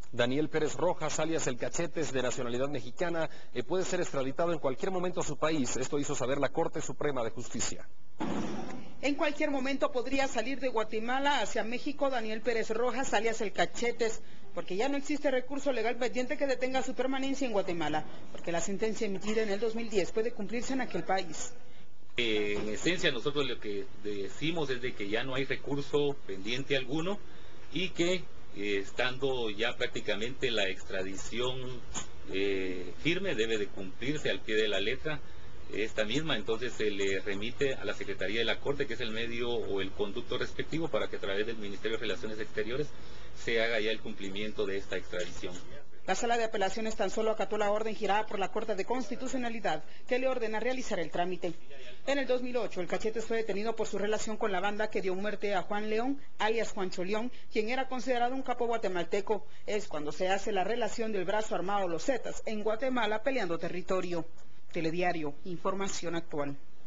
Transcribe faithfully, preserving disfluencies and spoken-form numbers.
Daniel Pérez Rojas, alias El Cachetes, de nacionalidad mexicana, eh, puede ser extraditado en cualquier momento a su país. Esto hizo saber la Corte Suprema de Justicia. En cualquier momento podría salir de Guatemala hacia México Daniel Pérez Rojas, alias El Cachetes, porque ya no existe recurso legal pendiente que detenga su permanencia en Guatemala, porque la sentencia emitida en el dos mil diez puede cumplirse en aquel país. Eh, en esencia, nosotros lo que decimos es de que ya no hay recurso pendiente alguno y que eh, estando ya prácticamente la extradición eh, firme, debe de cumplirse al pie de la letra esta misma. Entonces se le remite a la Secretaría de la Corte, que es el medio o el conducto respectivo, para que a través del Ministerio de Relaciones Exteriores se haga ya el cumplimiento de esta extradición. La Sala de Apelaciones tan solo acató la orden girada por la Corte de Constitucionalidad, que le ordena realizar el trámite. En el dos mil ocho, el Cachetes fue detenido por su relación con la banda que dio muerte a Juan León, alias Juancho León, quien era considerado un capo guatemalteco. Es cuando se hace la relación del brazo armado Los Zetas en Guatemala peleando territorio. Telediario, información actual.